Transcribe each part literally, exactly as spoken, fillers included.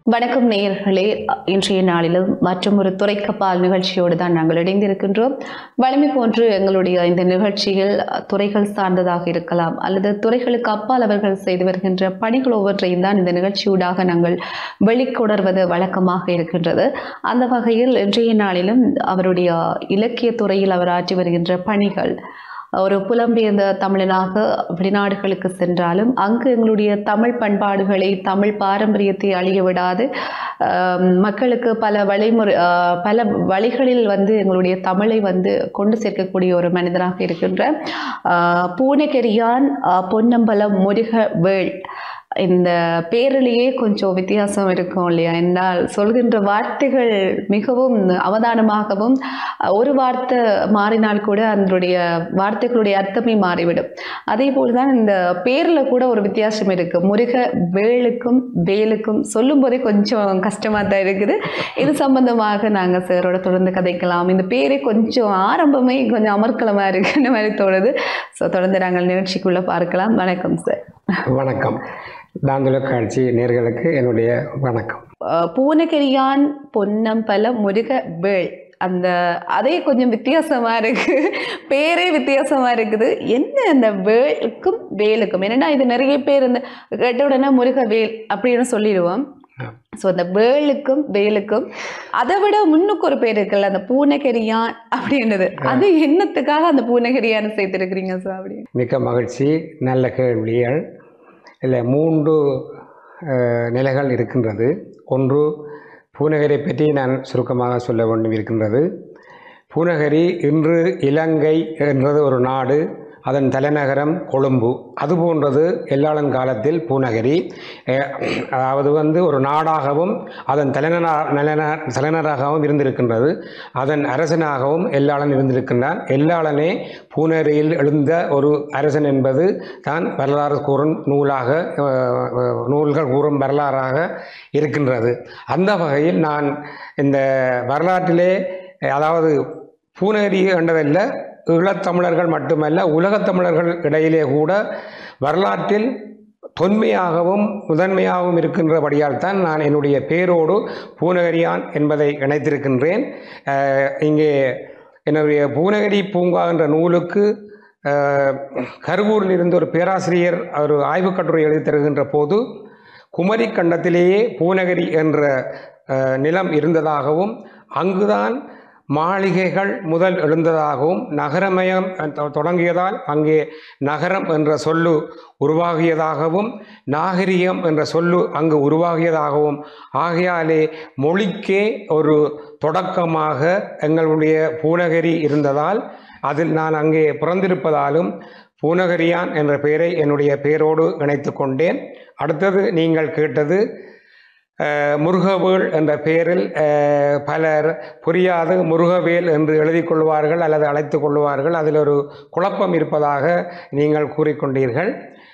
வணக்கம் நேயர்களே, இன்றைய நாளிலும் மற்றும் ஒரு துறைக்கப்பால் நிகழ்ச்சியோடு தான் நாங்கள் இணைந்திருக்கின்றோம். வலிமை போன்று எங்களுடைய இந்த நிகழ்ச்சியில் துறைகள் சார்ந்ததாக இருக்கலாம் அல்லது துறைகளுக்கு அப்பால் அவர்கள் செய்து வருகின்ற பணிகள் ஒவ்வொன்றையும் தான் இந்த நிகழ்ச்சியூடாக நாங்கள் வெளிக்கொணர்வது வழக்கமாக இருக்கின்றது. அந்த வகையில் இன்றைய நாளிலும் அவருடைய இலக்கிய துறையில் அவர் ஆற்றி வருகின்ற பணிகள், ஒரு புலம்பெயர்ந்த தமிழனாக வெளிநாடுகளுக்கு சென்றாலும் அங்கு எங்களுடைய தமிழ் பண்பாடுகளை தமிழ் பாரம்பரியத்தை அழிய விடாது மக்களுக்கு பல வழிமுறை பல வழிகளில் வந்து எங்களுடைய தமிழை வந்து கொண்டு சேர்க்கக்கூடிய ஒரு மனிதனாக இருக்கின்ற பூனகரியான் பொன்னம்பலம் முருகவேள். இந்த பேரிலேயே கொஞ்சம் வித்தியாசம் இருக்கும் இல்லையா? என்றால் சொல்கின்ற வார்த்தைகள் மிகவும் அவதானமாகவும், ஒரு வார்த்தை மாறினால் கூட அதனுடைய வார்த்தைகளுடைய அர்த்தமே மாறிவிடும். அதே போல்தான் இந்த பேரில் கூட ஒரு வித்தியாசம் இருக்கு. முருக வேலுக்கும் வேலுக்கும் சொல்லும் போதே கொஞ்சம் கஷ்டமா தான் இருக்குது. இது சம்பந்தமாக நாங்கள் சாரோட தொடர்ந்து கதைக்கலாம். இந்த பேரே கொஞ்சம் ஆரம்பமே கொஞ்சம் அமர்க்கலமா இருக்குன்ற மாதிரி தோணுது. ஸோ தொடர்ந்து நாங்கள் நிகழ்ச்சிக்குள்ள பார்க்கலாம். வணக்கம் சார். வணக்கம். தாந்தொலைக்காட்சி நேயர்களுக்கு என்னுடைய வணக்கம். பூனகரியான் பொன்னம்பலம் முருகவேள், அந்த அதே கொஞ்சம் வித்தியாசமா இருக்கு, பேரே வித்தியாசமா இருக்குது. என்ன அந்த வேலுக்கும் வேலுக்கும் என்னன்னா, இது நிறைய பேர் இந்த கேட்ட உடனே முருகவேல் அப்படின்னு சொல்லிடுவோம். ஸோ அந்த வேலுக்கும் வேலுக்கும் அதை விட முன்னுக்கு ஒரு பேர் இருக்குல்ல, அந்த பூனகரியான் அப்படின்றது, அது என்னத்துக்காக அந்த பூனகரியான்னு சேர்த்துருக்கிறீங்க சார்? அப்படி மிக்க மகிழ்ச்சி. நல்ல கேள்விகள். இல்லை, மூன்று நிலைகள் இருக்கின்றது. ஒன்று, பூனகரி பற்றி நான் சுருக்கமாக சொல்ல வேண்டும் இருக்கின்றது. பூனகரி இன்று இலங்கை என்றது ஒரு நாடு, அதன் தலைநகரம் கொழும்பு. அது போன்றது எல்லாளன் காலத்தில் பூனகரி, அதாவது வந்து ஒரு நாடாகவும் அதன் தலைநகர தலைநகராகவும் இருந்திருக்கின்றது. அதன் அரசனாகவும் எல்லாளன் இருந்திருக்கின்றான். எல்லாளனே பூனகரியில் எழுந்த ஒரு அரசன் என்பது தான் வரலாறு கூறும் நூலாக நூல்கள் கூறும் வரலாறாக இருக்கின்றது. அந்த வகையில் நான் இந்த வரலாற்றிலே, அதாவது பூனகரி என்றதல்ல, ஈழத்தமிழர்கள் மட்டுமல்ல உலகத் தமிழர்கள் இடையிலே கூட வரலாற்றில் தொன்மையாகவும் முதன்மையாகவும் இருக்கின்றபடியால் தான் நான் என்னுடைய பேரோடு பூனகரியான் என்பதை இணைத்திருக்கின்றேன். இங்கே என்னுடைய பூனகரி பூங்கா என்ற நூலுக்கு கருவூரில் இருந்து ஒரு பேராசிரியர் ஒரு ஆய்வுக் கட்டுரை எழுதி தருகின்ற போது, குமரி கண்டத்திலேயே பூனகரி என்ற நிலம் இருந்ததாகவும் அங்குதான் மாளிகைகள் முதல் எழுந்ததாகவும் நகரமயம் தொடங்கியதால் அங்கே நகரம் என்ற சொல்லு உருவாகியதாகவும் நாகரிகம் என்ற சொல்லு அங்கு உருவாகியதாகவும், ஆகையாலே மொழிக்கே ஒரு தொடக்கமாக எங்களுடைய பூனகரி இருந்ததால் அதில் நான் அங்கே பிறந்திருப்பதாலும் பூனகரியான் என்ற பெயரை என்னுடைய பெயரோடு இணைத்து கொண்டேன். அடுத்தது நீங்கள் கேட்டது முருகவேள் என்ற பெயரில் பலர் புரியாது முருகவேல் என்று எழுதி கொள்வார்கள் அல்லது அழைத்து கொள்வார்கள். அதில் ஒரு குழப்பம் இருப்பதாக நீங்கள் கூறிக்கொண்டீர்கள்.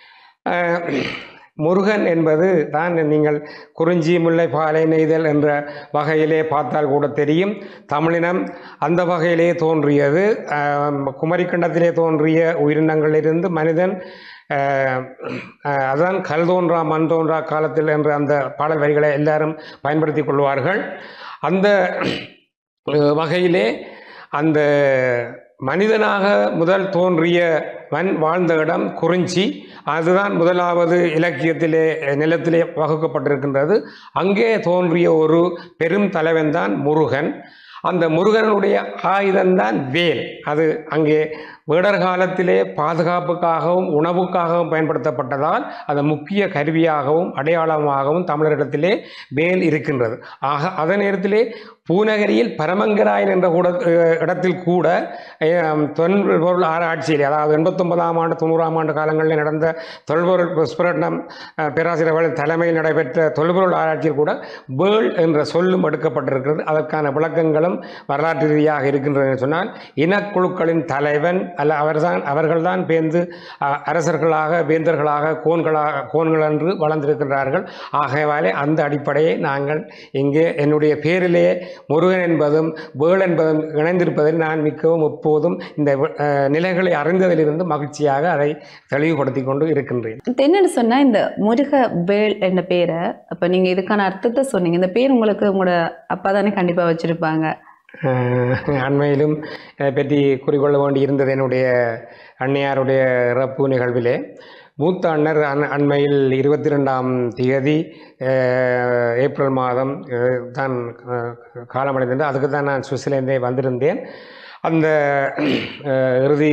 முருகன் என்பது தான் நீங்கள் குறிஞ்சி முல்லை பாலை நெய்தல் என்ற வகையிலே பார்த்தால் கூட தெரியும். தமிழினம் அந்த வகையிலே தோன்றியது. குமரிக்கண்டத்திலே தோன்றிய உயிரினங்களிலிருந்து மனிதன் அதுதான் கல் தோன்றா மண் தோன்றா காலத்தில் என்ற அந்த பாடல் வரிகளை எல்லாரும் பயன்படுத்தி கொள்வார்கள். அந்த வகையிலே அந்த மனிதனாக முதல் தோன்றிய மண் வாழ்ந்த இடம் குறிஞ்சி. அதுதான் முதலாவது இலக்கியத்திலே நிலத்திலே வகுக்கப்பட்டிருக்கின்றது. அங்கே தோன்றிய ஒரு பெரும் தலைவன் தான் முருகன். அந்த முருகனுடைய ஆயுதம்தான் வேல். அது அங்கே வேடர் காலத்திலே பாதுகாப்புக்காகவும் உணவுக்காகவும் பயன்படுத்தப்பட்டதால் அது முக்கிய கருவியாகவும் அடையாளமாகவும் தமிழரிடத்திலே வேல் இருக்கின்றது. ஆக அதே நேரத்திலே பூனகரியில் பரமங்கராயன் என்ற கூட இடத்தில் கூட தொல்பொருள் ஆராய்ச்சியில், அதாவது எண்பத்தி ஒன்பதாம் ஆண்டு தொண்ணூறாம் ஆண்டு காலங்களில் நடந்த தொல்பொருள் புஷ்பரட்னம் பேராசிரியர்கள் தலைமையில் நடைபெற்ற தொல்பொருள் ஆராய்ச்சியில் கூட வேள் என்ற சொல்லும் எடுக்கப்பட்டிருக்கிறது. அதற்கான விளக்கங்களும் வரலாற்று ரீதியாக இருக்கின்றன சொன்னால், இனக்குழுக்களின் தலைவன் அல்ல அவர்தான் அவர்கள்தான் பேர்ந்து அரசர்களாக வேந்தர்களாக கோன்களாக கோன்கள் என்று வளர்ந்திருக்கின்றார்கள். ஆகையாலே அந்த அடிப்படையை நாங்கள் இங்கே என்னுடைய பேரிலே முருகன் என்பதும் வேள் என்பதும் இணைந்திருப்பதில் நான் மிகவும் எப்போதும் இந்த நிலைகளை அறிந்ததிலிருந்து மகிழ்ச்சியாக அதை தெளிவுபடுத்தி கொண்டு இருக்கின்றேன். என்னென்னு சொன்னால் இந்த முருக வேள் என்ற பேரை அப்போ நீங்கள் இதுக்கான அர்த்தத்தை சொன்னீங்க. இந்த பேர் உங்களுக்கு உங்களோட அப்பா தானே கண்டிப்பாக வச்சுருப்பாங்க. அண்மையிலும் இதை பற்றி குறிக்கொள்ள வேண்டி இருந்தது. என்னுடைய அன்னையாருடைய இறப்பு நிகழ்விலே மூத்த அண்ணர் அன் அண்மையில் இருபத்தி ரெண்டாம் தேதி ஏப்ரல் மாதம் தான் காலமடைந்தது. அதுக்கு தான் நான் சுவிட்சர்லாந்தே வந்திருந்தேன். அந்த இறுதி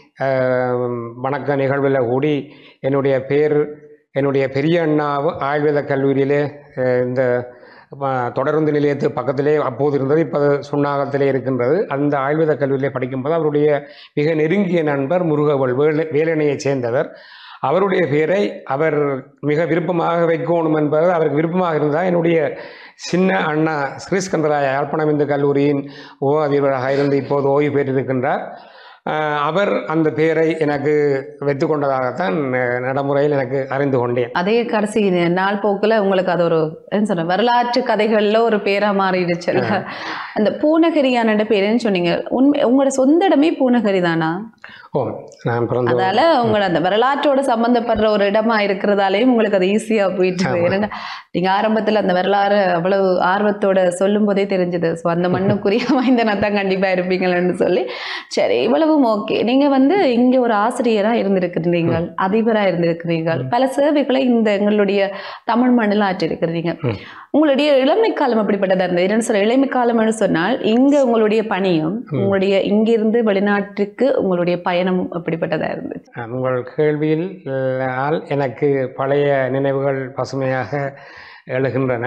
வணக்க நிகழ்வில் கூடி என்னுடைய பேர் என்னுடைய பெரிய அண்ணாவு ஆயுர்வேத கல்லூரியிலே இந்த தொடருந்து நிலையத்து பக்கத்திலே அப்போது இருந்தது, இப்போது சுண்ணாகத்திலே இருக்கின்றது. அந்த ஆயுர்வேத கல்லூரியிலே படிக்கும்போது அவருடைய மிக நெருங்கிய நண்பர் முருகவேள் வேலை வேலணையைச் சேர்ந்தவர். அவருடைய பெயரை அவர் மிக விருப்பமாக வைக்கணும் என்பது அவருக்கு விருப்பமாக இருந்தால் என்னுடைய சின்ன அண்ணா ஸ்ரீஸ்கந்தராய யாழ்ப்பாணம் இந்து கல்லூரியின் ஓ அதிபராக இருந்து இப்போது ஓய்வு பெற்றிருக்கின்றார். அவர் அந்த பெயரை எனக்கு வைத்து கொண்டதாகத்தான் நடைமுறையில் எனக்கு அறிந்து கொண்டேன். அதே கடைசி நாள் போக்கில் உங்களுக்கு அது ஒரு என்ன சொல்ற வரலாற்று கதைகளில் ஒரு பேராக மாறிடுச்சு. அந்த பூநகரியான பேருன்னு சொன்னீங்க. உண்மை உங்களோட சொந்த இடமே பூநகரி தானா? ஓ, நான் பிறந்த அதால உங்களோட அந்த வரலாற்றோட சம்பந்தப்படுற ஒரு இடமா இருக்கிறதாலேயும் உங்களுக்கு அது ஈஸியா போயிட்டு ஏன்னா நீங்க ஆரம்பத்துல அந்த வரலாறு அவ்வளவு ஆர்வத்தோட சொல்லும் போதே தெரிஞ்சது. ஸோ அந்த மண்ணுக்குரிய வாய்ந்தனா தான் கண்டிப்பா இருப்பீங்கன்னு சொல்லி சரி இவ்வளவும் ஓகே. நீங்க வந்து இங்க ஒரு ஆசிரியரா இருந்திருக்கிறீங்க, அதிபரா இருந்திருக்கிறீங்க, பல சேவைகளை இந்த எங்களுடைய தமிழ் மண்ணில் ஆற்றிருக்கிறீங்க. உங்களுடைய இளமை காலம் அப்படிப்பட்டதா இருந்தது. என்னன்னு சொல்ற இளமை காலம்னு சொன்னால் இங்க உங்களுடைய பணியும் உங்களுடைய இங்கிருந்து வெளிநாட்டுக்கு உங்களுடைய பயணமும் அப்படிப்பட்டதா இருந்தது. உங்கள் கேள்வியில் எனக்கு பழைய நினைவுகள் பசுமையாக எழுகின்றன.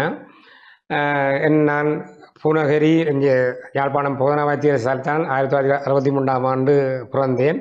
நான் பூநகரி இங்கே யாழ்ப்பாணம் போதனாவாத்தியர் தான் ஆயிரத்தி தொள்ளாயிரத்தி அறுபத்தி மூன்றாம் ஆண்டு பிறந்தேன்.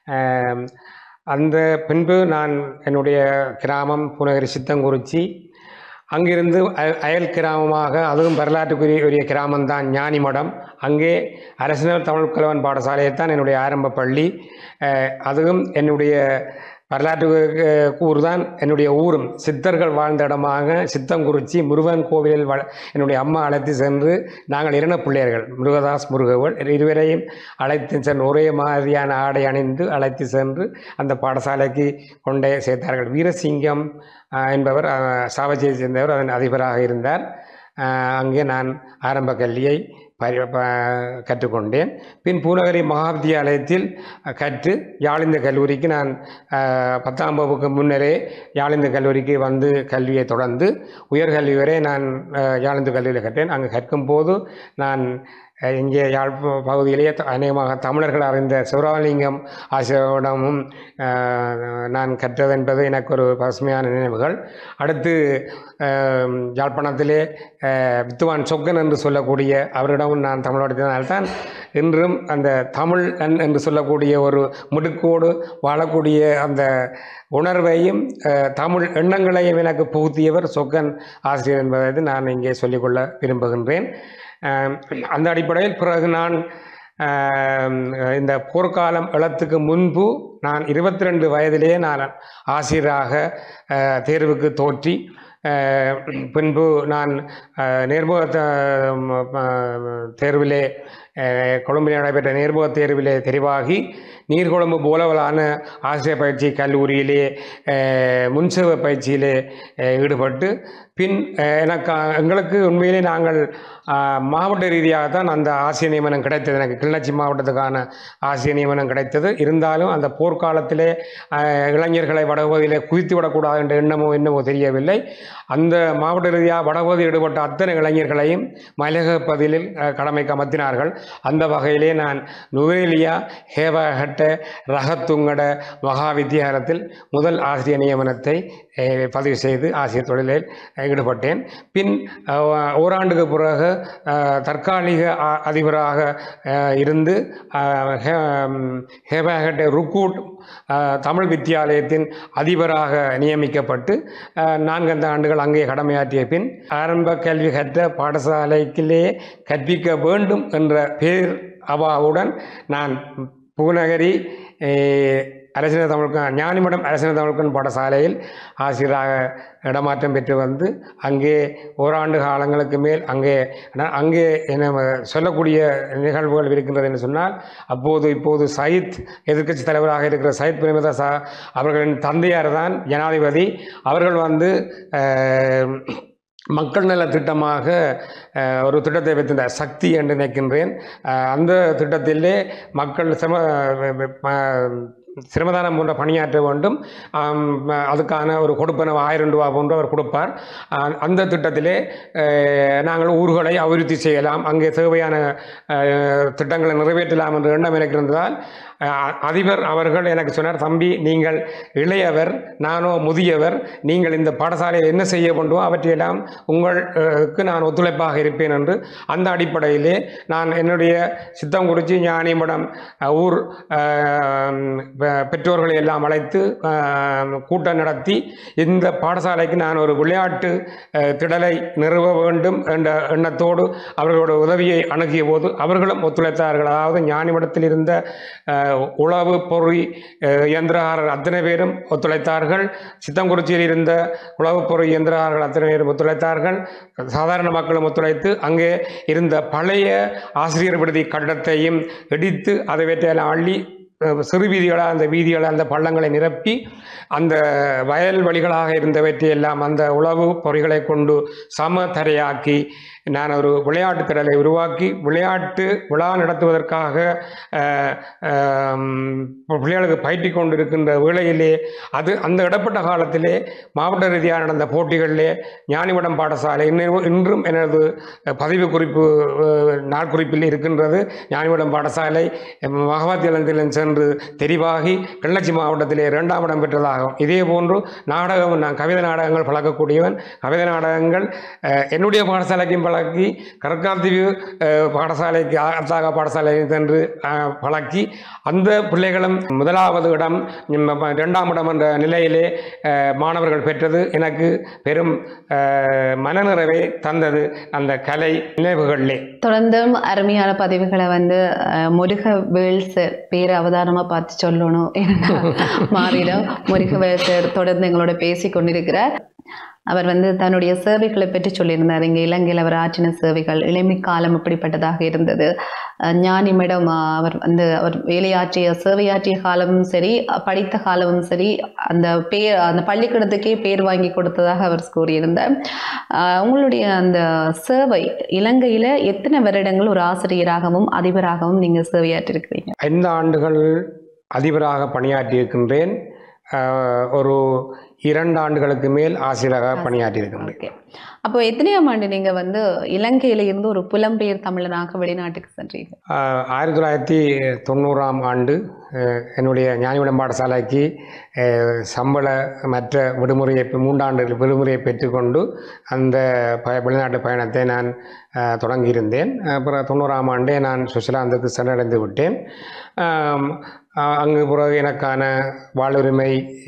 அந்த பின்பு நான் என்னுடைய கிராமம் பூநகரி சித்தங்குறிச்சி, அங்கிருந்து அயல் கிராமமாக அதுவும் வரலாற்றுக்குரிய உரிய கிராமம்தான் ஞானிமடம். அங்கே அரசினர் தமிழ் கலவன் பாடசாலையைத்தான் என்னுடைய ஆரம்ப பள்ளி. அதுவும் என்னுடைய வரலாற்று ஊர் தான் என்னுடைய ஊரும். சித்தர்கள் வாழ்ந்த இடமாக சித்தங்குறிச்சி முருகன் கோவிலில் வ என்னுடைய அம்மா அழைத்து சென்று நாங்கள் இரண்டு பிள்ளையர்கள் முருகதாஸ் முருகவேள் இருவரையும் அழைத்து சென்று ஒரே மாதிரியான ஆடை அணிந்து அழைத்து சென்று அந்த பாடசாலைக்கு கொண்டே சேர்த்தார்கள். வீரசிங்கம் என்பவர் சாவச்சியை சேர்ந்தவர், அதன் அதிபராக இருந்தார். அங்கே நான் ஆரம்ப கல்வியை கற்றுக்கொண்டேன். பின் பூநகரி மகாவித்தியாலயத்தில் கற்று யாழிந்த கல்லூரிக்கு நான் பத்தாம் வகுப்புக்கு முன்னரே யாழிந்த கல்லூரிக்கு வந்து கல்வியை தொடர்ந்து உயர்கல்வி வரை நான் யாழிந்த கல்லூரியில் கற்றேன். அங்கு கற்கும் போது நான் இங்கே யாழ் பகுதியிலேயே அநேகமாக தமிழர்கள் அறிந்த சிவராமலிங்கம் ஆசிரியரிடமும் நான் கற்றது என்பது எனக்கு ஒரு பசுமையான நினைவுகள். அடுத்து யாழ்ப்பாணத்திலே வித்துவான் சொக்கன் என்று சொல்லக்கூடிய அவரிடமும் நான் தமிழோடினால்தான் இன்றும் அந்த தமிழ் என்று சொல்லக்கூடிய ஒரு முடுக்கோடு வாழக்கூடிய அந்த உணர்வையும் தமிழ் எண்ணங்களையும் எனக்கு புகுத்தியவர் சொக்கன் ஆசிரியர் என்பதை நான் இங்கே சொல்லிக்கொள்ள விரும்புகின்றேன். அந்த அடிப்படையில் பிறகு நான் இந்த போர்க்காலம் எழத்துக்கு முன்பு நான் இருபத்தி ரெண்டு வயதிலேயே நான் ஆசிரியராக தேர்வுக்கு தோற்றி பின்பு நான் நேர்முக தேர்விலே கொழும்பில் நடைபெற்ற நேர்முக தேர்விலே தெரிவாகி நீர்கொழும்பு போலவலான ஆசிரியர் பயிற்சி கல்லூரியிலே முன்சேவை பயிற்சியிலே ஈடுபட்டு பின் எனக்கு எங்களுக்கு உண்மையிலே நாங்கள் மாவட்ட ரீதியாகத்தான் அந்த ஆசிரிய நியமனம் கிடைத்தது. எனக்கு கிளிநொச்சி மாவட்டத்துக்கான ஆசிரிய நியமனம் கிடைத்தது. இருந்தாலும் அந்த போர்க்காலத்திலே இளைஞர்களை வடபகுதியிலே குதித்து விடக்கூடாது என்ற எண்ணமோ என்னமோ தெரியவில்லை. அந்த மாவட்ட ரீதியாக வடபகுதியில் ஈடுபட்ட அத்தனை இளைஞர்களையும் மலையக பகுதியில் கடமைக்கு அமர்த்தினார்கள். அந்த வகையிலே நான் நுவேலியா ஹேவகட்ட ரகத்துங்கட மகா வித்தியாலயத்தில் முதல் ஆசிரியர் நியமனத்தை பதிவு செய்து ஆசிரியர் தொழிலில் ஈடுபட்டேன். பின் ஓராண்டுக்கு பிறகு தற்காலிக அதிபராக இருந்து ஹேவகட்ட ருக்கூட் தமிழ் வித்தியாலயத்தின் அதிபராக நியமிக்கப்பட்டு நான்கு ஆண்டுகள் அங்கே கடமையாற்றிய பின் ஆரம்ப கல்வி கற்ற பாடசாலைக்கிலேயே கற்பிக்க வேண்டும் என்ற பேர் அவாவுடன் நான் பூநகரி அரசினர் தமிழ்கன் ஞானிமடம் அரசினர் தமிழ்கன் பாடசாலையில் ஆசிரியராக இடமாற்றம் பெற்று வந்து அங்கே ஓராண்டு காலங்களுக்கு மேல் அங்கே அங்கே என்ன சொல்லக்கூடிய நிகழ்வுகள் இருக்கின்றது என்று சொன்னால், அப்போது இப்போது சயித் எதிர்க்கட்சி தலைவராக இருக்கிற சயித் பிரேமதாசா அவர்களின் தந்தையார் தான் ஜனாதிபதி. அவர்கள் வந்து மக்கள் நல திட்டமாக ஒரு திட்டத்தை வைத்திருந்தார், சக்தி என்று நினைக்கின்றேன். அந்த திட்டத்திலே மக்கள் சம சிரமதானம் போன்ற பணியாற்ற வேண்டும். அதுக்கான ஒரு கொடுப்பனவு ஆயிரம் ரூபா போன்று அவர் கொடுப்பார். அந்த திட்டத்திலே நாங்கள் ஊர்களை அபிவிருத்தி செய்யலாம், அங்கே தேவையான திட்டங்களை நிறைவேற்றலாம் என்று எண்ணம் எனக்கு இருந்ததால் அதிபர் அவர்கள் எனக்கு சொன்னார், தம்பி நீங்கள் இளையவர், நானோ முதியவர், நீங்கள் இந்த பாடசாலையில் என்ன செய்ய வேண்டுமோ அவற்றையெல்லாம் உங்களுக்கு நான் ஒத்துழைப்பாக இருப்பேன் என்று அந்த அடிப்படையிலே நான் என்னுடைய சித்தங்குறிச்சி ஞானிமடம் ஊர் பெற்றோர்களை எல்லாம் அழைத்து கூட்டம் நடத்தி இந்த பாடசாலைக்கு நான் ஒரு விளையாட்டு திடலை நிறுவ வேண்டும் என்ற எண்ணத்தோடு அவர்களோட உதவியை அணுகிய போது அவர்களும் ஒத்துழைத்தார்கள். அதாவது ஞானிமடத்தில் இருந்த உளவு பொறி இயந்திரகாரர் அத்தனை பேரும் ஒத்துழைத்தார்கள். சித்தங்குறிச்சியில் இருந்த உளவு பொறி இயந்திரகாரர்கள் அத்தனை பேரும் ஒத்துழைத்தார்கள். சாதாரண மக்களும் ஒத்துழைத்து அங்கே இருந்த பழைய ஆசிரியர் விடுதி கட்டடத்தையும் இடித்து அதை வெற்றியெல்லாம் அள்ளி சிறு வீதிகளாக அந்த வீதிகளை அந்த பள்ளங்களை நிரப்பி அந்த வயல் வழிகளாக இருந்தவற்றையெல்லாம் அந்த உளவு பொறிகளை கொண்டு சம தரையாக்கி நான் ஒரு விளையாட்டு திடலை உருவாக்கி விளையாட்டு விழா நடத்துவதற்காக பிள்ளைகளுக்கு பயிற்றி கொண்டிருக்கின்ற வேளையிலே அது அந்த இடப்பட்ட காலத்திலே மாவட்ட ரீதியாக நடந்த போட்டிகளிலே ஞானிமடம் பாடசாலை இன்னும் இன்றும் எனது பதிவு குறிப்பு நாட்குறிப்பில் இருக்கின்றது. ஞானிமடம் பாடசாலை மகவாத்தியலத்தில் சென்று தெரிவாகி கிள்ளச்சி மாவட்டத்திலே இரண்டாம் இடம் பெற்றதாகும். இதே போன்று நாடகம், நான் கவிதை நாடகங்கள் பழக்கக்கூடியவன். கவிதை நாடகங்கள் என்னுடைய பாடசாலைக்கும் பழக்கி கரக்காத்தீவு பாடசாலைக்கு அத்தாக பாடசாலைக்கு சென்று பழக்கி அந்த பிள்ளைகளும் முதலாவது இடம் இரண்டாம் இடம் என்ற நிலையிலே மாணவர்கள் பெற்றது எனக்கு பெரும் மனநிறைவை தந்தது அந்த கலை நினைவுகளிலே. தொடர்ந்தும் அருமையான பதிவுகளை வந்து முருக வேல்ஸ் பேர் அவதானமாக பார்த்து சொல்லணும். ஏன்னா மாறிடும். முருக வேல்ஸ் தொடர்ந்து எங்களோட பேசி கொண்டிருக்கிறார். அவர் வந்து தன்னுடைய சேவைகளை பற்றி சொல்லியிருந்தார். இங்கே இலங்கையில் அவர் ஆற்றின சேவைகள், இளமை காலம் இப்படிப்பட்டதாக இருந்தது. ஞானிமடம் அவர் வந்து அவர் வேலையாற்றிய சேவையாற்றிய காலமும் சரி, படித்த காலமும் சரி, அந்த பேர் அந்த பள்ளிக்கூடத்துக்கே பேர் வாங்கி கொடுத்ததாக அவர் கூறியிருந்தார். உங்களுடைய அந்த சேவை இலங்கையில் எத்தனை வருடங்கள் ஒரு ஆசிரியராகவும் அதிபராகவும் நீங்கள் சேவையாற்றிருக்கிறீங்க? ஐந்து ஆண்டுகள் அதிபராக பணியாற்றியிருக்கின்றேன். ஒரு இரண்டு ஆண்டுகளுக்கு மேல் ஆசிரியராக பணியாற்றியிருக்கின்றேன். அப்போ எத்தனையாம் ஆண்டு நீங்க வந்து இலங்கையில இருந்து ஒரு புலம்பெயர் தமிழனாக வெளிநாட்டுக்கு சென்றீங்க? ஆயிரத்தி தொள்ளாயிரத்தி தொண்ணூறாம் ஆண்டு என்னுடைய ஞானிமடம் பாடசாலைக்கு சம்பள மற்ற விடுமுறையை மூன்றாண்டு விடுமுறையை பெற்றுக்கொண்டு அந்த ப வெளிநாட்டு பயணத்தை நான் தொடங்கியிருந்தேன். அப்புறம் தொண்ணூறாம் ஆண்டே நான் சுவிட்சர்லாந்துக்கு சென்றடைந்து விட்டேன். அங்கு பிறகு எனக்கான வாழ்வுரிமை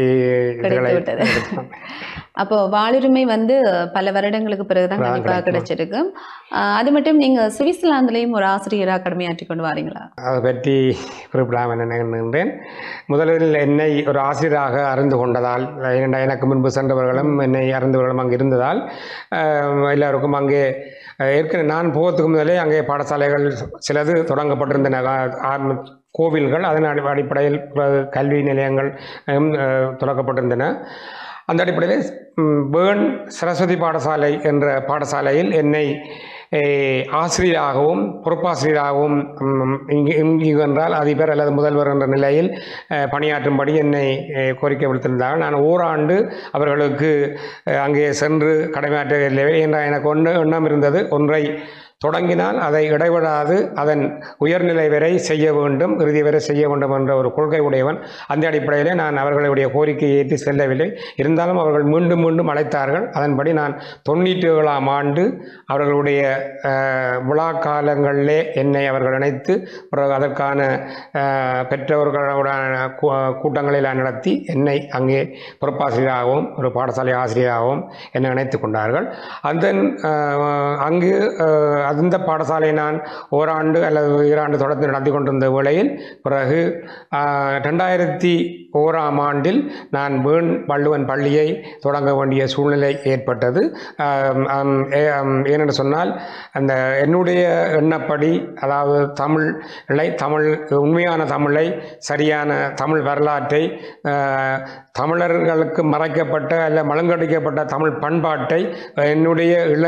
அப்போ வாழ்வுரிமை வந்து பல வருடங்களுக்கு பிறகுதான் கண்டிப்பாக கிடைச்சிருக்கு. அது மட்டும் நீங்க சுவிட்சர்லாந்துலேயும் ஒரு ஆசிரியராக கடமையாற்றி கொண்டு வாரீங்களா? அதை பற்றி குறிப்பிடாமல் நினைக்கின்றேன். முதலில் என்னை ஒரு ஆசிரியராக அறிந்து கொண்டதால், எனக்கு முன்பு சென்றவர்களும் என்னை அறிந்தவர்களும் அங்கே இருந்ததால் எல்லோருக்கும் அங்கே ஏற்கனவே நான் போகிறதுக்கு முதலே அங்கே பாடசாலைகள் சிலது தொடங்கப்பட்டிருந்தன, கோவில்கள், அதன் அடிப்படையில் கல்வி நிலையங்கள் தொடக்கப்பட்டிருந்தன. அந்த அடிப்படையில் பேர்ன் சரஸ்வதி பாடசாலை என்ற பாடசாலையில் என்னை ஆசிரியராகவும் பொறுப்பாசிரியராகவும் இங்கு இங்கு என்றால் அதிபர் அல்லது முதல்வர் என்ற நிலையில் பணியாற்றும்படி என்னை கோரிக்கை விடுத்திருந்தார்கள். நான் ஓராண்டு அவர்களுக்கு அங்கே சென்று கடமையாற்றவில்லை என்ற எனக்கு ஒன்று எண்ணம் இருந்தது. ஒன்றை தொடங்கினால் அதை இடைவிடாது அதன் உயர்நிலை வரை செய்ய வேண்டும், இறுதி வரை செய்ய வேண்டும் என்ற ஒரு கொள்கை உடையவன். அந்த அடிப்படையிலே நான் அவர்களுடைய கோரிக்கையை ஏற்றி செல்லவில்லை. இருந்தாலும் அவர்கள் மீண்டும் மீண்டும் அழைத்தார்கள். அதன்படி நான் தொண்ணூற்றி ஏழாம் ஆண்டு அவர்களுடைய விழா காலங்களிலே என்னை அவர்கள் இணைத்து பிறகு அதற்கான பெற்றவர்களுடைய கூட்டங்களில் நடத்தி என்னை அங்கே பொறுப்பாசிரியராகவும் ஒரு பாடசாலை ஆசிரியராகவும் என்னை இணைத்து கொண்டார்கள். அதன் அங்கு அந்த பாடசாலை நான் ஓராண்டு அல்லது ஈராண்டு தொடர்ந்து நடத்தி கொண்டிருந்த வேளையில் பிறகு ரெண்டாயிரத்தி ஓராம் ஆண்டில் நான் வேண் வள்ளுவன் பள்ளியை தொடங்க வேண்டிய சூழ்நிலை ஏற்பட்டது. ஏனென்று சொன்னால் அந்த என்னுடைய எண்ணப்படி, அதாவது தமிழை தமிழ் உண்மையான தமிழை, சரியான தமிழ் வரலாற்றை, தமிழர்களுக்கு மறைக்கப்பட்ட அல்ல மழுங்கடிக்கப்பட்ட தமிழ் பண்பாட்டை என்னுடைய இள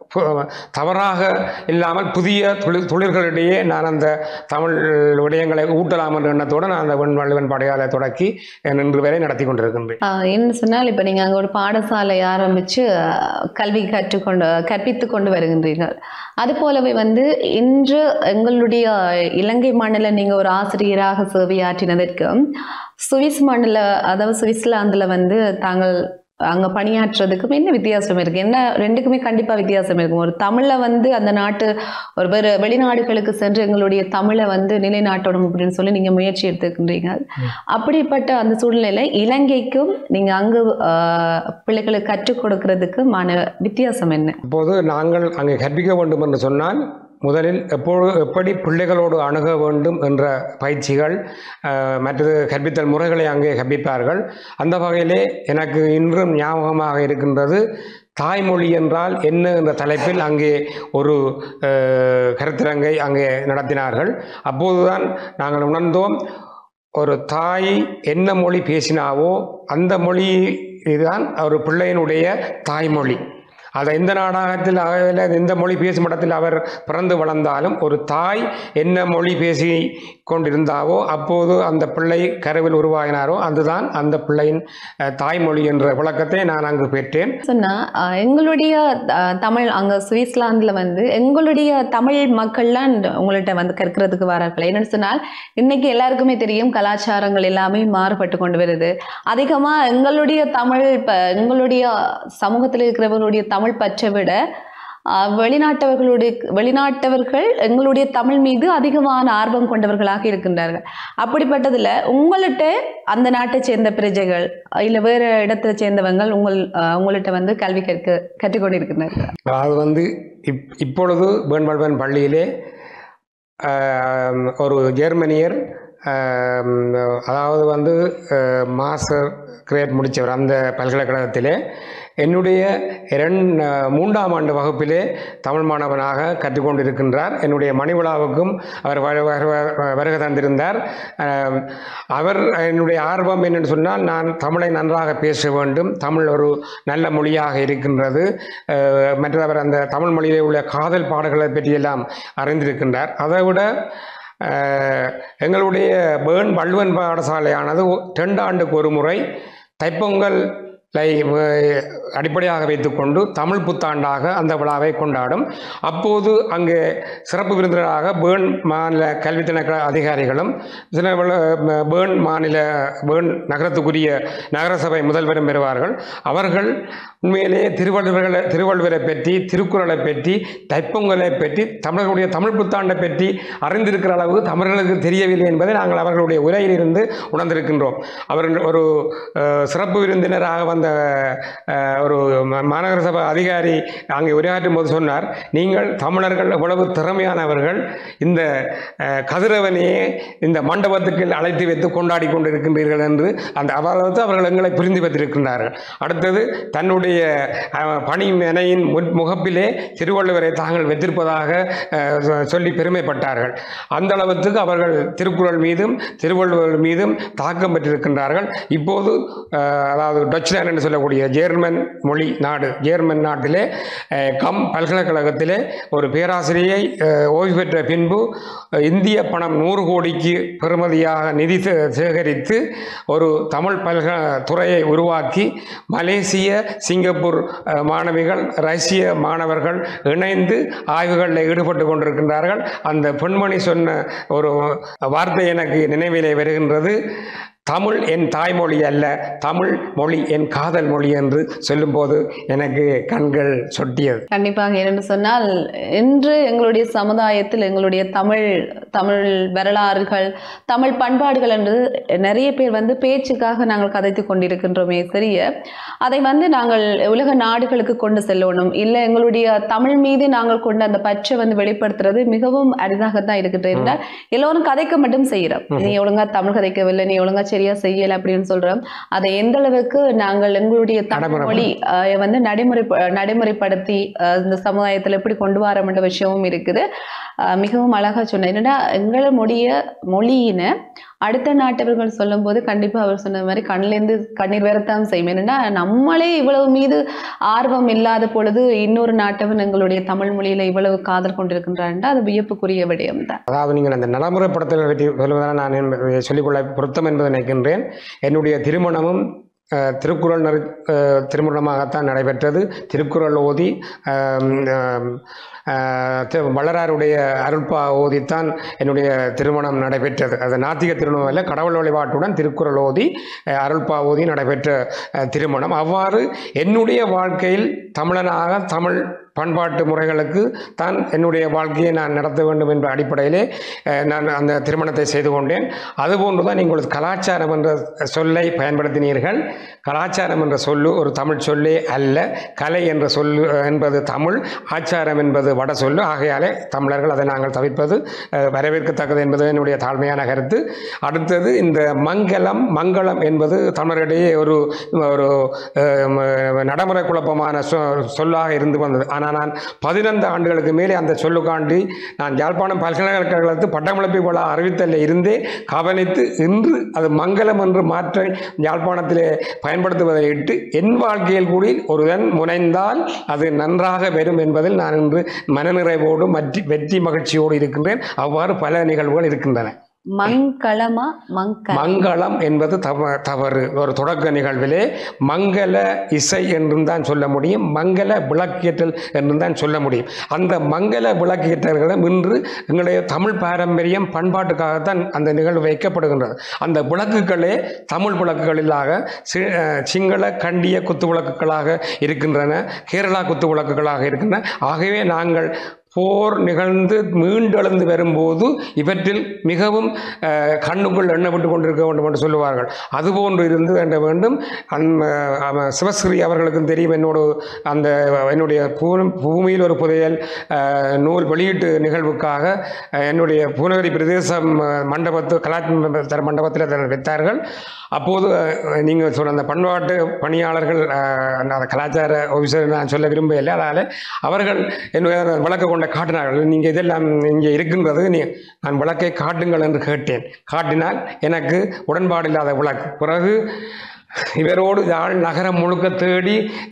தவறாக இல்லாமல் புதிய தொழில் தொழில்களிடையே நான் அந்த தமிழ் விடயங்களை ஊட்டலாம் என்ற எண்ணத்தோடு நான் அந்த வெண் வள்ளுவன் பாடசாலை தொடக்கி இன்று வரை நடத்தி கொண்டிருக்கின்றேன். என்ன சொன்னால், இப்போ நீங்கள் அங்கே ஒரு பாடசாலை ஆரம்பித்து கல்வி கற்றுக்கொண்டு கற்பித்து கொண்டு வருகின்றீர்கள். அது போலவே வந்து இன்று எங்களுடைய இலங்கை மண்ணில் நீங்கள் ஒரு ஆசிரியராக சேவையாற்றினதற்கு சுவிஸ் மண்ணில், அதாவது சுவிட்சர்லாந்தில் வந்து தாங்கள் அங்கே பணியாற்றுறதுக்கும் என்ன வித்தியாசம் இருக்குது? என்ன ரெண்டுக்குமே கண்டிப்பாக வித்தியாசம் இருக்கும். ஒரு தமிழை வந்து அந்த நாட்டு ஒரு வேறு வெளிநாடுகளுக்கு சென்று எங்களுடைய தமிழை வந்து நிலைநாட்டணும் அப்படின்னு சொல்லி நீங்கள் முயற்சி எடுத்துக்கின்றீங்க. அப்படிப்பட்ட அந்த சூழ்நிலையில் இலங்கைக்கும் நீங்கள் அங்கு பிள்ளைகளுக்கு கற்றுக் கொடுக்கறதுக்குமான வித்தியாசம் என்ன? இப்போது நாங்கள் அங்கே கற்பிக்க வேண்டும் என்று சொன்னால் முதலில் எப்பொழுது எப்படி பிள்ளைகளோடு அணுக வேண்டும் என்ற பயிற்சிகள், மற்றது கற்பித்தல் முறைகளை அங்கே கற்பிப்பார்கள். அந்த வகையிலே எனக்கு இன்றும் ஞாபகமாக இருக்கின்றது, தாய்மொழி என்றால் என்ன என்ற தலைப்பில் அங்கே ஒரு கருத்தரங்கை அங்கே நடத்தினார்கள். அப்போதுதான் நாங்கள் உணர்ந்தோம், ஒரு தாய் என்ன மொழி பேசினாவோ அந்த மொழி இதுதான் ஒரு பிள்ளையினுடைய தாய்மொழி. அதை எந்த நாடகத்தில் எந்த மொழி பேசும் இடத்தில் அவர் பிறந்து வளர்ந்தாலும் ஒரு தாய் என்ன மொழி பேசி கொண்டிருந்தாவோ அப்போது அந்த பிள்ளை கருவில் உருவாகினாரோ அதுதான் அந்த பிள்ளையின் தாய்மொழி என்ற விளக்கத்தை நான் அங்கு பெற்றேன். சொன்னால் எங்களுடைய தமிழ் அங்கே சுவிட்சர்லாந்தில் வந்து எங்களுடைய தமிழ் மக்கள்லாம் உங்கள்கிட்ட வந்து கற்கிறதுக்கு வரார்கள். என்னென்னு சொன்னால், இன்னைக்கு எல்லாருக்குமே தெரியும் கலாச்சாரங்கள் எல்லாமே மாறுபட்டு கொண்டு வருது. அதிகமாக எங்களுடைய தமிழ் இப்போ எங்களுடைய சமூகத்தில் இருக்கிறவர்களுடைய தமிழ் பற்றை விட வெளிநாட்டவர்களுடைய வெளிநாட்டவர்கள் எங்களுடைய தமிழ் மீது அதிகமான ஆர்வம் கொண்டவர்களாக இருக்கின்றார்கள். அப்படிப்பட்டதில் உங்கள்கிட்ட அந்த நாட்டை சேர்ந்த பிரஜைகள் இல்லை வேறு இடத்தை சேர்ந்தவங்க உங்கள் உங்கள்கிட்ட வந்து கல்வி கற்க கற்றுக்கொண்டிருக்கின்றார்கள். அது வந்து இப் இப்பொழுது வேண் வள்ளுவன் பள்ளியிலே ஒரு ஜெர்மனியர், அதாவது வந்து மாஸ்டர் கிரேட் முடித்தவர் அந்த பல்கலைக்கழகத்திலே என்னுடைய இரண்டு மூன்றாம் ஆண்டு வகுப்பிலே தமிழ் மாணவனாக கற்றுக்கொண்டிருக்கின்றார். என்னுடைய மணிவிழாவுக்கும் அவர் வருகை தந்திருந்தார். அவர் என்னுடைய ஆர்வம் என்னென்னு சொன்னால், நான் தமிழை நன்றாக பேச வேண்டும், தமிழ் ஒரு நல்ல மொழியாக இருக்கின்றது, மற்ற அவர் அந்த தமிழ் மொழியிலே உள்ள காதல் பாடல்களை பற்றியெல்லாம் அறிந்திருக்கின்றார். அதை விட எங்களுடைய வேண் வள்ளுவன் பாடசாலையானது ரெண்டு ஆண்டுக்கு ஒரு முறை தைப்பொங்கல் அடிப்படையாக வைத்துக்கொண்டு தமிழ் புத்தாண்டாக அந்த விழாவை கொண்டாடும். அப்போது அங்கே சிறப்பு விருந்தினராக வேண் மாநில கல்வி திணைக்கள அதிகாரிகளும் சில வேண் மாநில வேண் நகரத்துக்குரிய நகரசபை முதல்வரும் பெறுவார்கள். அவர்கள் உண்மையிலேயே திருவள்ளுவர்களை திருவள்ளுவரை பற்றி, திருக்குறளை பற்றி, தைப்பொங்கலை பற்றி, தமிழர்களுடைய தமிழ் புத்தாண்டை பற்றி அறிந்திருக்கிற அளவு தமிழர்களுக்கு தெரியவில்லை என்பதை நாங்கள் அவர்களுடைய உரையிலிருந்து உணர்ந்திருக்கின்றோம். அவர்கள் ஒரு சிறப்பு விருந்தினராக வந்த ஒரு மாநகர சபை அதிகாரி அங்கே உரையாற்றும் போது சொன்னார், நீங்கள் தமிழர்கள் எவ்வளவு திறமையானவர்கள், இந்த கதிரவனையே இந்த மண்டபத்துக்கு அழைத்து வைத்து கொண்டாடி கொண்டிருக்கின்றீர்கள் என்று அந்த அதாவது அவர்கள் எங்களை புரிந்து வைத்திருக்கின்றார்கள். அடுத்தது தன்னுடைய பணி மனையின் முகப்பிலே திருவள்ளுவரை தாங்கள் வைத்திருப்பதாக சொல்லி பெருமைப்பட்டார்கள். அந்த அளவுக்கு அவர்கள் திருக்குறள் மீதும் திருவள்ளுவர் மீதும் தாக்கம் பெற்றிருக்கின்றார்கள். இப்போது அதாவது டச்லாண்ட் என்று சொல்லக்கூடிய ஜெர்மன் மொழி நாடு, ஜெர்மன் நாட்டிலே கம் பல்கலைக்கழகத்திலே ஒரு பேராசிரியை ஓய்வு பெற்ற பின்பு இந்திய பணம் நூறு கோடிக்கு பெறுமதியாக நிதி சேகரித்து ஒரு தமிழ் பல்கலை துறையை உருவாக்கி மலேசிய, சிங்கப்பூர் மாணவிகள், ரஷ்ய மாணவர்கள் இணைந்து ஆய்வுகளில் ஈடுபட்டு கொண்டிருக்கின்றார்கள். அந்த பெண்மணி சொன்ன ஒரு வார்த்தை எனக்கு நினைவிலே வருகின்றது, தமிழ் என் தாய்மொழி அல்ல, தமிழ் மொழி என் காதல் மொழி என்று சொல்லும்போது எனக்கு கண்கள் சொட்டியது. கண்டிப்பாக. என்று சொன்னால் இன்று எங்களுடைய சமுதாயத்தில் எங்களுடைய தமிழ் தமிழ் வரலாறுகள், தமிழ் பண்பாடுகள் என்று நிறைய பேர் வந்து பேச்சுக்காக நாங்கள் கதைத்து கொண்டிருக்கின்றோமே சரிய, அதை வந்து நாங்கள் உலக நாடுகளுக்கு கொண்டு செல்லணும், இல்லை எங்களுடைய தமிழ் மீது நாங்கள் கொண்ட அந்த பற்றை வந்து வெளிப்படுத்துறது மிகவும் அரிதாகத்தான் இருக்கின்றது. என்றால் எல்லோரும் கதைக்க மட்டும் செய்கிறோம், நீ ஒழுங்கா தமிழ் கதைக்கவில்லை, நீ ஒழுங்கா சரியா செய்யல அப்படின்னு சொல்றோம். அதை எந்த அளவுக்கு நாங்கள் எங்களுடைய தமிழ் மொழி வந்து நடைமுறை நடைமுறைப்படுத்தி இந்த சமுதாயத்தில் எப்படி கொண்டு வரோம் என்ற விஷயமும் இருக்குது. மிகவும் அழகா சொன்னேன். என்னன்னா எங்களுடைய மொழியின அடுத்த நாட்டவர்கள் சொல்லும் போது கண்டிப்பா அவர் சொன்ன மாதிரி கண்ணிலேருந்து கண்ணீர் வரத்தான் செய்யும். என்னன்னா நம்மளே இவ்வளவு மீது ஆர்வம் இல்லாத பொழுது இன்னொரு நாட்டவன் எங்களுடைய தமிழ் மொழியில இவ்வளவு காதல் கொண்டிருக்கின்றான்டா அது வியப்புக்குரிய விடயம் தான். அதாவது நீங்கள் அந்த நடைமுறைப்படுத்தலை பற்றி சொல்வதால் நான் சொல்லிக்கொள்ள பொருத்தம் என்பதை நினைக்கின்றேன். என்னுடைய திருமணமும் திருக்குறள் நெறி திருமணமாகத்தான் நடைபெற்றது. திருக்குறள் ஓதி வள்ளலாருடைய அருள்பா ஓதித்தான் என்னுடைய திருமணம் நடைபெற்றது. அது நாத்திக திருமணம் அல்ல, கடவுள் வழிபாட்டுடன் திருக்குறள் ஓதி அருள்பா ஓதி நடைபெற்ற திருமணம். அவ்வாறு என்னுடைய வாழ்க்கையில் தமிழனாக தமிழ் பண்பாட்டு முறைகளுக்கு தான் என்னுடைய வாழ்க்கையை நான் நடத்த வேண்டும் என்ற அடிப்படையிலே நான் அந்த திருமணத்தை செய்து கொண்டேன். அதுபோன்று தான் நீங்கள் கலாச்சாரம் என்ற சொல்லை பயன்படுத்தினீர்கள். கலாச்சாரம் என்ற சொல்லு ஒரு தமிழ் சொல்லே அல்ல. கலை என்ற சொல்லு என்பது தமிழ், ஆச்சாரம் என்பது வட சொல்லு. ஆகையாலே தமிழர்கள் அதை நாங்கள் தவிர்ப்பது வரவேற்கத்தக்கது என்பது என்னுடைய தாழ்மையான கருத்து. அடுத்தது இந்த மங்களம் மங்களம் என்பது தமிழரிடையே ஒரு ஒரு நடைமுறை குழப்பமான சொல்லாக இருந்து வந்தது. ஆனால் நான் பதினைந்து ஆண்டுகளுக்கு மேலே அந்த சொல்லுக்காண்டி நான் யாழ்ப்பாணம் பல்கலைக்கழகத்தில் பட்டமளிப்பு விழா அறிவித்தலில் இருந்தே கவனித்து இன்று அது மங்களம் என்று மாற்ற யாழ்ப்பாணத்திலே பயன்படுத்துவதை இட்டு என் வாழ்க்கையில் கூடி ஒருவன் முனைந்தால் அது நன்றாக வரும் என்பதில் நான் இன்று மனநிறைவோடு மற்றி வெற்றி மகிழ்ச்சியோடு இருக்கின்றேன். அவ்வாறு பல நிகழ்வுகள் இருக்கின்றன. மங்களமா மங்க மங்களம் என்பது தவ தவறு. ஒரு தொடக்க நிகழ்விலே மங்கள இசை என்றும் தான் சொல்ல முடியும், மங்கள விளக்கேற்றல் என்றும் தான் சொல்ல முடியும். அந்த மங்கள விளக்கேற்றல்களும் இன்று எங்களுடைய தமிழ் பாரம்பரியம் பண்பாட்டுக்காகத்தான் அந்த நிகழ்வு வைக்கப்படுகின்றது. அந்த விளக்குகளே தமிழ் விளக்குகளிலாக சிங்கள கண்டிய குத்து விளக்குகளாக இருக்கின்றன, கேரளா குத்து விளக்குகளாக இருக்கின்றன. ஆகவே நாங்கள் போர் நிகழ்ந்து மீண்டெழுந்து வரும்போது இவற்றில் மிகவும் கண்ணுக்குள் எண்ணெய் விட்டு கொண்டிருக்க வேண்டும் என்று சொல்லுவார்கள். அதுபோன்று இருந்து வேண்ட வேண்டும். அந்த சிவஸ்ரீ அவர்களுக்கும் தெரியும், என்னோடு அந்த என்னுடைய பூ பூமியில் ஒரு புதையல் நூல் வெளியீட்டு நிகழ்வுக்காக என்னுடைய பூநகரி பிரதேச மண்டபத்து கலாச்சார மண்டபத்தில் அதை வைத்தார்கள். அப்போது நீங்கள் சொன்ன அந்த பண்பாட்டு பணியாளர்கள் அந்த கலாச்சார ஆஃபீஸர் நான் சொல்ல விரும்பவில்லை, அதனால் அவர்கள் என்னுடைய விளக்க கொண்ட காட்டினார்கள். நீங்கள் இதெல்லாம் இங்கே இருக்கின்றது, நீ நான் விளக்கை காட்டுங்கள் என்று கேட்டேன். காட்டினால் எனக்கு உடன்பாடு இல்லாத விளக்கு. பிறகு இவரோடு யாழ் நகரம் முழுக்க தேடி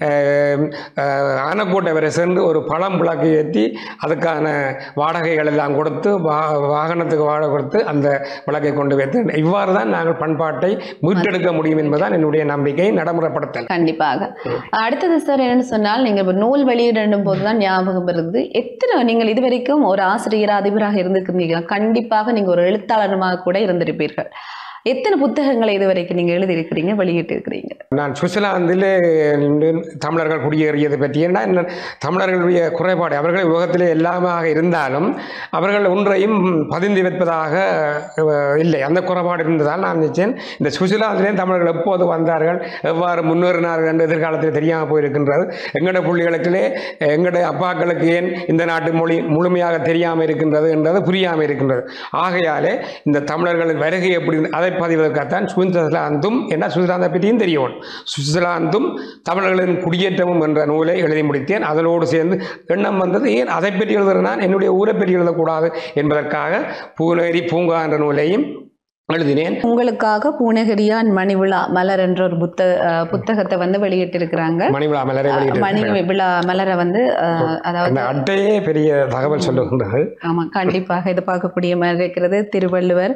ஆனக்கோட்டை வரை சென்று ஒரு பழம் விளக்கு ஏற்றி அதுக்கான வாடகைகள் எல்லாம் கொடுத்து வா வாகனத்துக்கு வாடகை கொடுத்து அந்த விளக்கை கொண்டு வைத்து இவ்வாறு தான் நாங்கள் பண்பாட்டை மீட்டெடுக்க முடியும் என்பதுதான் என்னுடைய நம்பிக்கை. நடைமுறைப்படுத்தல் கண்டிப்பாக. அடுத்தது சார் என்னன்னு சொன்னால், நீங்கள் நூல் வெளியிடும் போது தான் ஞாபகம் வருது, எத்தனை நீங்கள் இதுவரைக்கும் ஒரு ஆசிரியர் அதிபராக இருந்திருக்கிறீங்க, கண்டிப்பாக நீங்கள் ஒரு எழுத்தாளருமாக கூட இருந்திருப்பீர்கள். எத்தனை புத்தகங்களை இதுவரைக்கும் நீங்கள் எழுதியிருக்கிறீங்க, வெளியிட்டு இருக்கிறீங்க? நான் சுவிட்சர்லாந்திலே தமிழர்கள் குடியேறியது பற்றி என்ன தமிழர்களுடைய குறைபாடு, அவர்கள் உலகத்திலே எல்லாமாக இருந்தாலும் அவர்கள் ஒன்றையும் பதிந்து வைப்பதாக இல்லை. அந்த குறைபாடு இருந்ததால் நான் நினைச்சேன் இந்த சுவிட்சர்லாந்திலே தமிழர்கள் எப்போது வந்தார்கள், எவ்வாறு முன்னேறினார்கள் என்று எதிர்காலத்தில் தெரியாமல் போயிருக்கின்றது. எங்களுடைய புள்ளிகளுக்கிலே எங்களுடைய அப்பாக்களுக்கு ஏன் இந்த நாட்டு மொழி முழுமையாக தெரியாமல் இருக்கின்றது என்றது புரியாமல் இருக்கின்றது. ஆகையாலே இந்த தமிழர்களின் வருகை எப்படி அதை பதிவதற்காகத்தான் சுவிட்சர்லாந்தும் என்ன சுவிட்சர்லாந்தை பற்றியும் தெரியும், சுவிட்சர்லாந்தும் தமிழர்களின் குடியேற்றமும் என்ற நூலை எழுதி முடித்தேன். அதனோடு சேர்ந்து எண்ணம் வந்தது, ஏன் அதை பற்றி எழுதுகிறேன், என்னுடைய ஊரை பற்றி எழுதக்கூடாது என்பதற்காக பூநகரி பூங்கா என்ற நூலையும் எழுதினேன். உங்களுக்காக பூநகரியான் மணிவிழா மலர் என்ற ஒரு புத்த புத்தகத்தை வந்து வெளியிட்டிருக்கிறாங்க. மணிவிழா மலரை மணி விழா மலரை வந்து அதாவது அட்டையே பெரிய தகவல் சொல்லுகின்றது. ஆமா, கண்டிப்பாக இது பார்க்கக்கூடிய மாதிரி இருக்கிறது. திருவள்ளுவர்,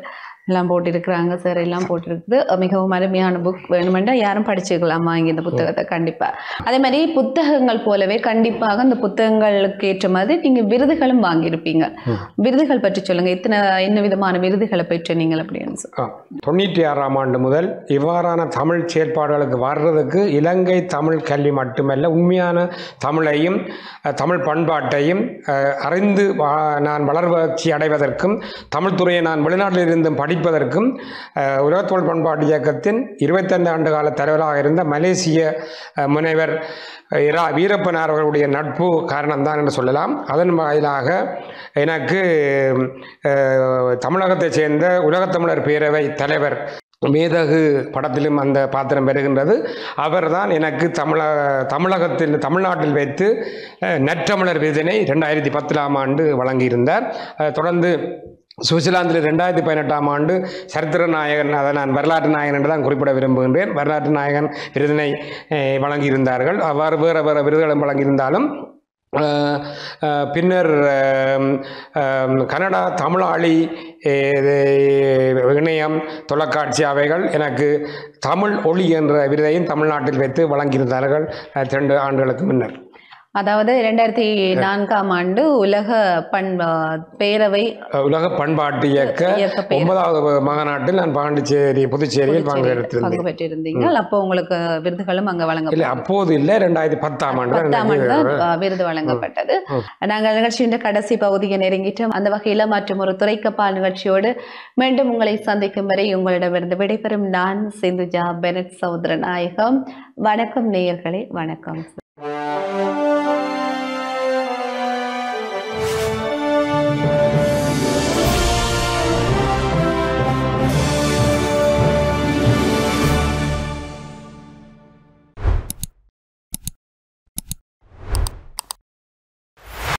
எல்லாம் போட்டிருக்கிறாங்க சார், எல்லாம் போட்டிருக்குது. மிகவும் அருமையான புக். வேணுமெண்டா யாரும் படிச்சுக்கலாம் வாங்கி இந்த புத்தகத்தை கண்டிப்பாக. அதே மாதிரி புத்தகங்கள் போலவே கண்டிப்பாக அந்த புத்தகங்களுக்கு ஏற்ற மாதிரி நீங்கள் விருதுகளும் வாங்கியிருப்பீங்க. விருதுகள் பற்றி சொல்லுங்கள். இத்தனை என்ன விதமான விருதுகளை பெற்ற நீங்கள் அப்படின்னு சொல்லி. தொண்ணூற்றி ஆறாம் ஆண்டு முதல் இவ்வாறான தமிழ் செயற்பாடுகளுக்கு வர்றதுக்கு இலங்கை தமிழ் கல்வி மட்டுமல்ல, உண்மையான தமிழையும் தமிழ் பண்பாட்டையும் அறிந்து நான் வளர்ச்சி அடைவதற்கும் தமிழ் துறையை நான் வெளிநாட்டில் இருந்தும் படி படிப்பதற்கும் உலகத்தமிழ் பண்பாட்டு இயக்கத்தின் இருபத்தைந்து ஆண்டு கால தலைவராக இருந்த மலேசிய முனைவர் இரா வீரப்பனார் அவர்களுடைய நட்பு காரணம்தான் என்று சொல்லலாம். அதன் வாயிலாக எனக்கு தமிழகத்தைச் சேர்ந்த உலகத்தமிழர் பேரவை தலைவர் மேதகு படத்திலும் அந்த பாத்திரம் பெறுகின்றது. அவர்தான் எனக்கு தமிழ தமிழகத்தில் தமிழ்நாட்டில் வைத்து நற்றமிழர் விருதினை ரெண்டாயிரத்தி பத்தாம் ஆண்டு வழங்கியிருந்தார். தொடர்ந்து சுவிட்சர்லாந்தில் ரெண்டாயிரத்தி பதினெட்டாம் ஆண்டு சரித்திர நாயகன், அதை நான் வரலாற்று நாயகன் என்று தான் குறிப்பிட விரும்புகின்றேன், வரலாற்று நாயகன் விருதினை வழங்கியிருந்தார்கள். அவ்வாறு வேறு வேறு விருதுகளும் வழங்கியிருந்தாலும் பின்னர் கனடா தமிழாளி இணையம் தொலைக்காட்சி அவைகள் எனக்கு தமிழ் ஒளி என்ற விருதையும் தமிழ்நாட்டில் வைத்து வழங்கியிருந்தார்கள் இரண்டு ஆண்டுகளுக்கு முன்னர். அதாவது இரண்டாயிரத்தி நான்காம் ஆண்டு உலக பண்பா பேரவை உலக பண்பாட்டு இயக்க ஒன்பதாவது மாநாட்டில் நான் பாண்டிச்சேரி புதுச்சேரியில் பங்கு பெற்றிருந்தீங்க. அப்போ உங்களுக்கு விருதுகளும் அங்க வழங்க இல்லை, அப்போது இல்லை, ரெண்டாயிரத்தி பத்தாம் ஆண்டு பத்தாம் ஆண்டு தான் விருது வழங்கப்பட்டது. நாங்கள் நிகழ்ச்சியின் கடைசி பகுதியை நெருங்கிட்டோம். அந்த வகையில மற்றும் ஒரு துறைக்கப்பால் நிகழ்ச்சியோடு மீண்டும் உங்களை சந்திக்கும் வரை உங்களிடமிருந்து விடைபெறும் நான் சிந்துஜா பெனட் சௌத்ரநாயகம். வணக்கம் நேயர்களே, வணக்கம்.